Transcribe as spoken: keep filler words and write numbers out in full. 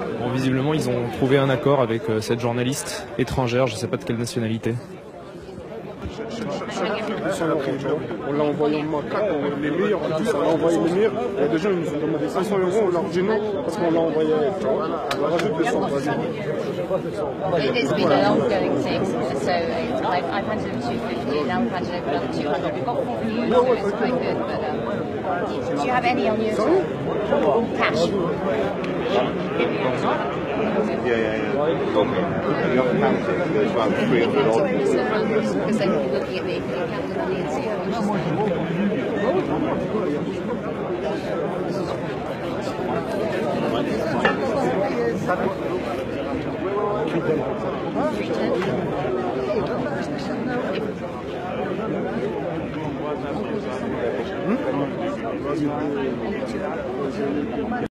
Bon, visiblement, ils ont trouvé un accord avec euh, cette journaliste étrangère, je ne sais pas de quelle nationalité. On l'a envoyé en macaque, les meilleurs, en plus on l'a envoyé les meilleurs. Il y a des gens qui nous ont demandé cinq cents euros, on leur dit non, parce qu'on l'a envoyé à elle, tu vois. On rajoute deux cents, vas-y. It has been an ongoing thing, so it's, I've, I've handed over two fifty, and now we've handed over another two hundred. We've got four new, so it's quite good, but um, do you have any on you? Cash? Yeah, yeah, yeah. Okay. You have to count it. There's about three hundred odd. Because then you're looking at the account and the N C O, which is three ten.